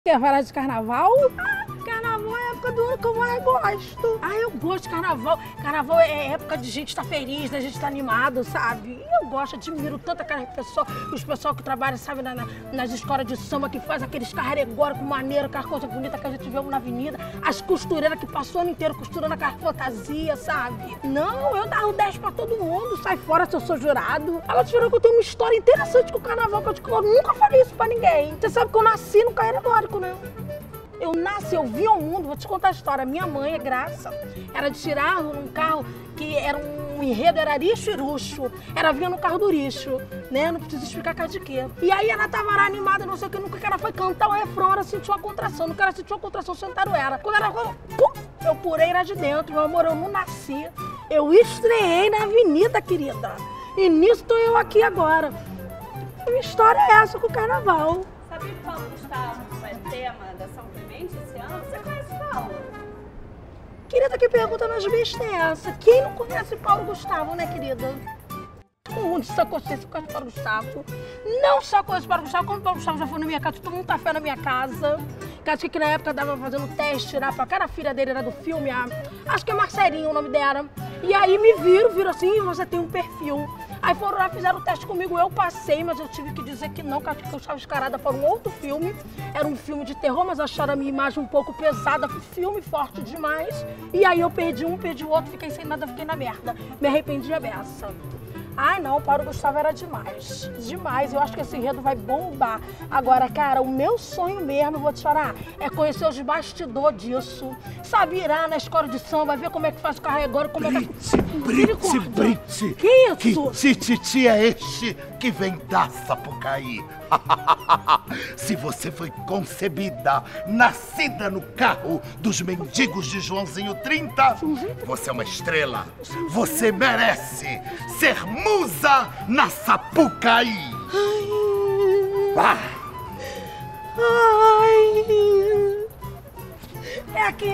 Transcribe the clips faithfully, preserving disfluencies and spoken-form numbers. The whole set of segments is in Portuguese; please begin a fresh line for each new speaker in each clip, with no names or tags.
Quer falar de carnaval? Ah, carnaval é a época do ano que eu mais gosto. Ah, eu gosto de carnaval. Carnaval é época de gente estar feliz, né? gente estar animado, sabe? Eu gosto, admiro tanto aquelas pessoas, os pessoal que trabalham, sabe, na, na, nas escolas de samba, que faz aqueles carregóricos maneiros, aquelas coisas bonitas que a gente vê na avenida. As costureiras que passam o ano inteiro costurando aquelas fantasias, sabe? Não, eu dava o dez pra todo mundo, sai fora se eu sou jurado. Ela te falou que eu tenho uma história interessante com o carnaval, que eu, te, eu nunca falei isso pra ninguém. Você sabe que eu nasci no carregórico, né? Eu nasci, eu vi ao mundo, vou te contar a história. Minha mãe, Graça, era de tirar num carro que era um enredo, era Richo e Ruxo. Era vinha no carro do Richo, né? Não preciso explicar cá de quê. E aí ela tava lá animada, não sei o que, nunca que ela foi cantar o refrão, ela sentiu uma contração. Nunca ela sentiu uma contração, sentaram ela. Quando ela pum, eu purei lá de dentro, meu amor, eu não nasci. Eu estreiei na avenida, querida. E nisso tô eu aqui agora. A minha história é essa com o carnaval.
Sabe que Paulo Gustavo é tema da São Clemente esse ano? Você conhece Paulo?
Querida, que pergunta mais besta é essa? Quem não conhece Paulo Gustavo, né, querida? Todo mundo só conhece Paulo Gustavo. Não só conhece Paulo Gustavo, como Paulo Gustavo já foi na minha casa, todo mundo tá fé na minha casa. Que acho que na época dava fazendo teste, tirar pra cara a filha dele, era do filme, a, acho que é Marcelinha o nome dela. E aí me viram, viram assim, você tem um perfil. Aí foram lá, fizeram o teste comigo, eu passei, mas eu tive que dizer que não, que eu estava escarada para um outro filme. Era um filme de terror, mas acharam a minha imagem um pouco pesada, filme forte demais. E aí eu perdi um, perdi o outro, fiquei sem nada, fiquei na merda. Me arrependi a beça. Ai não, o Paulo Gustavo era demais, demais. Eu acho que esse enredo vai bombar. Agora, cara, o meu sonho mesmo, vou te falar, é conhecer os bastidores disso. Sabe, ir na escola de samba, ver como é que faz o carregório, como é que...
Brite, Brite!
Que isso?
Que tititi é este que vem da Sapucaí? Se você foi concebida, nascida no carro dos mendigos de Joãozinho trinta, você é uma estrela. Você merece ser musa na Sapucaí.
Ai. Ai. É aqui.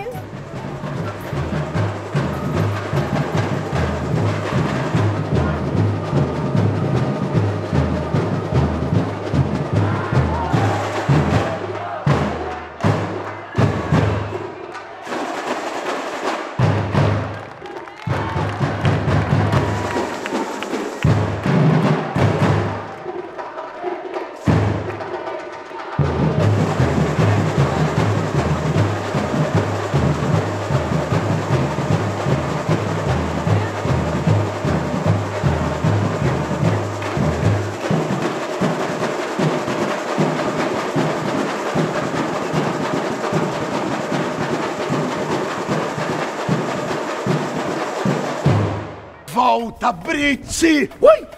Volta, Brite! Ui!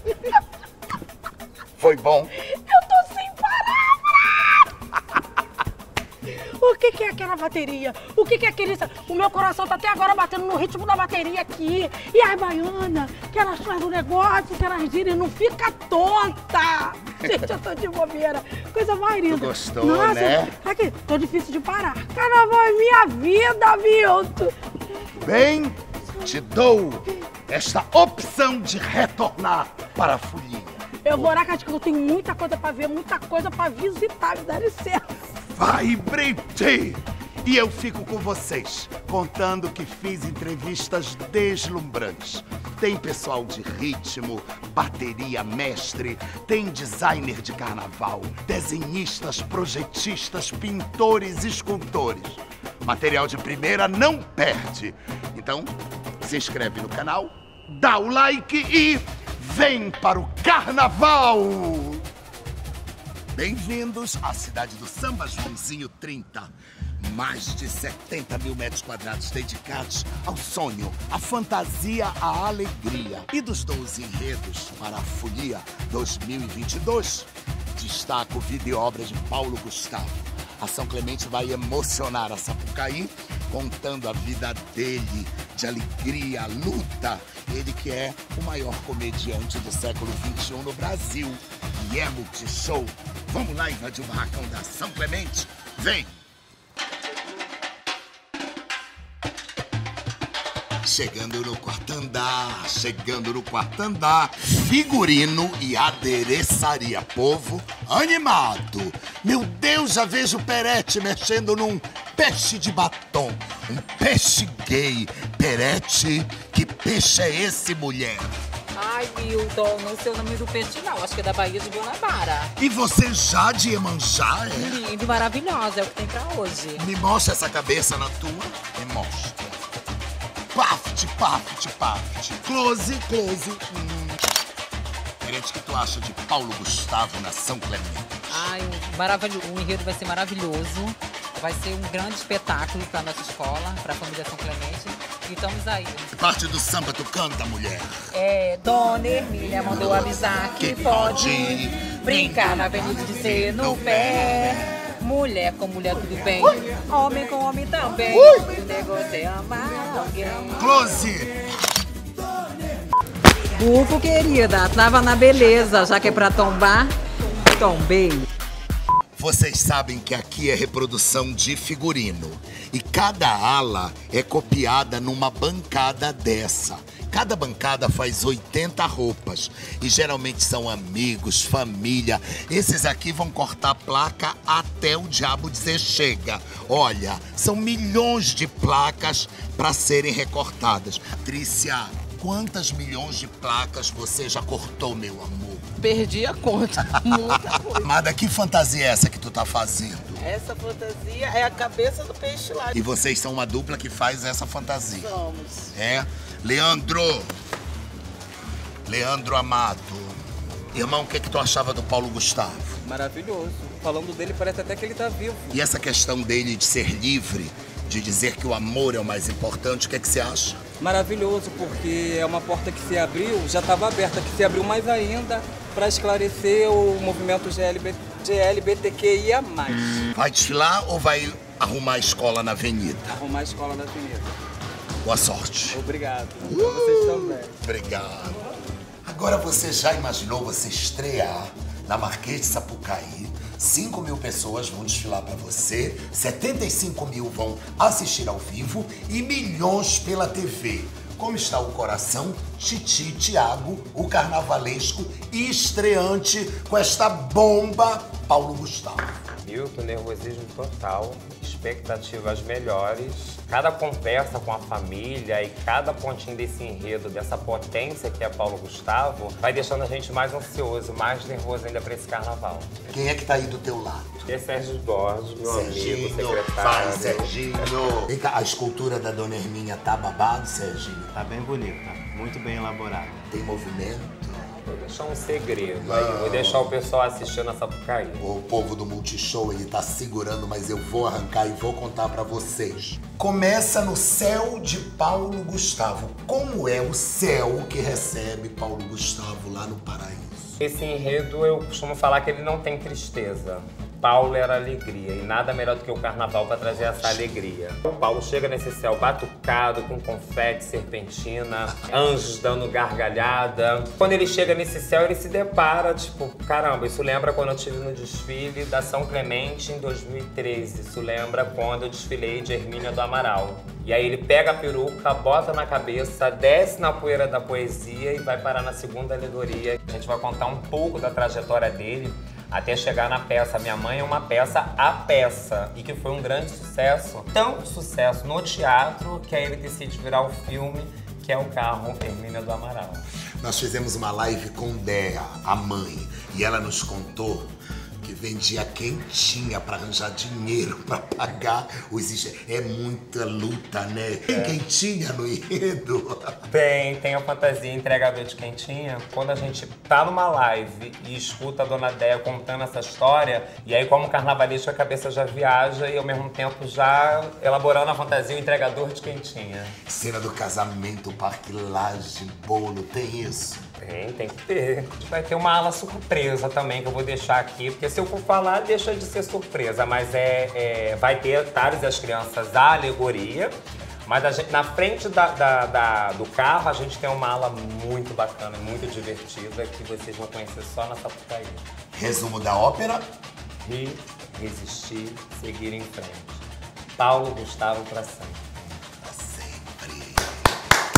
Foi bom?
Eu tô sem palavras! O que que é aquela bateria? O que que é aquele... O meu coração tá até agora batendo no ritmo da bateria aqui. E as baianas, que elas fazem um negócio, que elas giram e não fica tonta. Gente, eu tô de bobeira. Coisa mais linda.
Tu gostou,
Nossa,
né?
Aqui, tô difícil de parar. Carnaval é minha vida, Milton.
Bem, te dou esta opção de retornar para a folia.
Eu vou orar, que eu tenho muita coisa pra ver, muita coisa pra visitar, me dá licença.
Vai, Brite! E eu fico com vocês, contando que fiz entrevistas deslumbrantes. Tem pessoal de ritmo, bateria mestre, tem designer de carnaval, desenhistas, projetistas, pintores, escultores. Material de primeira não perde. Então, se inscreve no canal, dá o like e vem para o carnaval! Bem-vindos à cidade do samba Joãozinho trinta. Mais de setenta mil metros quadrados dedicados ao sonho, à fantasia, à alegria. E dos doze enredos para a Folia dois mil e vinte e dois, destaco vida e obra de Paulo Gustavo. A São Clemente vai emocionar a Sapucaí, contando a vida dele, de alegria, luta. Ele que é o maior comediante do século vinte e um no Brasil. E é multishow. Vamos lá invadir o barracão da São Clemente? Vem! Chegando no quarto andar, chegando no quarto andar, figurino e adereçaria. Povo animado. Meu Deus, já vejo o Perete mexendo num peixe de batom. Um peixe gay. Perete, que peixe é esse, mulher?
Ai, Milton, não sei o nome do peixe não, acho que é da Baía de Guanabara.
E você já de Iemanjá, é?
Lindo, maravilhosa, é o que tem pra hoje.
Me mostra essa cabeça na tua. Me mostra. Paft, paft, paft. Close, close. Hum. Perete, o que tu acha de Paulo Gustavo na São Clemente?
Ai, maravilhoso, o enredo vai ser maravilhoso. Vai ser um grande espetáculo pra nossa escola, pra família São Clemente. E estamos aí.
Que parte do samba tu canta, mulher?
É, Dona Hermínia mandou avisar que, que pode brincar na avenida de ser no pé. Mulher com mulher tudo bem, homem com homem também. O negócio é amar alguém.
Close!
Bufo, querida, tava na beleza, já que é pra tombar, tombei.
Vocês sabem que aqui é reprodução de figurino. E cada ala é copiada numa bancada dessa. Cada bancada faz oitenta roupas. E geralmente são amigos, família. Esses aqui vão cortar a placa até o diabo dizer chega. Olha, são milhões de placas para serem recortadas. Patrícia, quantas milhões de placas você já cortou, meu amor?
Perdi a conta. Muita coisa.
Amada, que fantasia é essa que tu tá fazendo?
Essa fantasia é a cabeça do peixe lá.
E vocês são uma dupla que faz essa fantasia.
Somos.
É? Leandro. Leandro Amado. Irmão, o que, que tu achava do Paulo Gustavo?
Maravilhoso. Falando dele, parece até que ele tá vivo.
E essa questão dele de ser livre, de dizer que o amor é o mais importante, o que, é que você acha?
Maravilhoso, porque é uma porta que se abriu, já estava aberta, que se abriu mais ainda para esclarecer o movimento G L B T Q I A mais.
Vai desfilar ou vai arrumar a escola na avenida?
Arrumar a escola na avenida.
Boa sorte.
Obrigado. Uh, pra vocês também.
Obrigado. Agora você já imaginou você estrear na Marquês de Sapucaí? cinco mil pessoas vão desfilar para você, setenta e cinco mil vão assistir ao vivo e milhões pela T V. Como está o coração? Titi Thiago, o carnavalesco estreante com esta bomba, Paulo Gustavo.
Milton, nervosismo total, expectativas melhores. Cada conversa com a família e cada pontinho desse enredo, dessa potência que é Paulo Gustavo, vai deixando a gente mais ansioso, mais nervoso ainda para esse carnaval.
Quem é que tá aí do teu lado?
E é Sérgio Borges, meu
Serginho,
amigo, secretário.
vai, Serginho. Vem cá, a escultura da Dona Hermínia tá babado, Serginho?
Tá bem bonita, muito bem elaborada.
Tem movimento?
Vou deixar um segredo aí, vou deixar o pessoal assistindo a Sapucaí.
O povo do Multishow, ele tá segurando, mas eu vou arrancar e vou contar pra vocês. Começa no céu de Paulo Gustavo. Como é o céu que recebe Paulo Gustavo lá no paraíso?
Esse enredo, eu costumo falar que ele não tem tristeza. Paulo era alegria e nada melhor do que o carnaval para trazer essa alegria. O Paulo chega nesse céu batucado, com confete, serpentina, anjos dando gargalhada. Quando ele chega nesse céu, ele se depara, tipo, caramba, isso lembra quando eu estive no desfile da São Clemente em dois mil e treze. Isso lembra quando eu desfilei de Hermínia do Amaral. E aí ele pega a peruca, bota na cabeça, desce na poeira da poesia e vai parar na segunda alegoria. A gente vai contar um pouco da trajetória dele até chegar na peça Minha Mãe é uma peça a peça, e que foi um grande sucesso, tão sucesso no teatro que aí ele decide virar o filme, que é o Carro Hermínia do Amaral.
Nós fizemos uma live com Dea, a mãe, e ela nos contou que vendia quentinha para arranjar dinheiro para pagar os... É muita luta, né? Tem quentinha no enredo?
Tem, tem a fantasia entregador de quentinha. Quando a gente tá numa live e escuta a Dona Déia contando essa história, e aí como carnavalista a cabeça já viaja e ao mesmo tempo já elaborando a fantasia o entregador de quentinha.
Cena do casamento, parque, laje, bolo, tem isso?
Tem, tem que ter. Vai ter uma ala surpresa também que eu vou deixar aqui, porque se eu for falar, deixa de ser surpresa, mas é, é vai ter Tares e as Crianças, a alegoria, mas a gente, na frente da, da, da, do carro a gente tem uma ala muito bacana, muito divertida, que vocês vão conhecer só na Sapucaí.
Resumo da ópera?
Rir, resistir, seguir em frente. Paulo Gustavo pra sempre.
Pra sempre.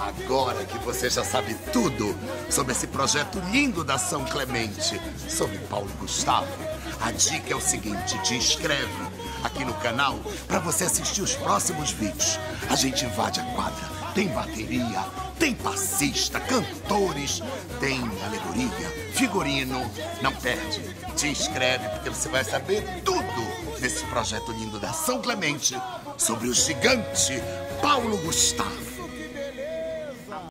Agora que você já sabe tudo sobre esse projeto lindo da São Clemente, sobre Paulo Gustavo, a dica é o seguinte: te inscreve aqui no canal para você assistir os próximos vídeos. A gente invade a quadra, tem bateria, tem passista, cantores, tem alegoria, figurino. Não perde, te inscreve porque você vai saber tudo desse projeto lindo da São Clemente sobre o gigante Paulo Gustavo.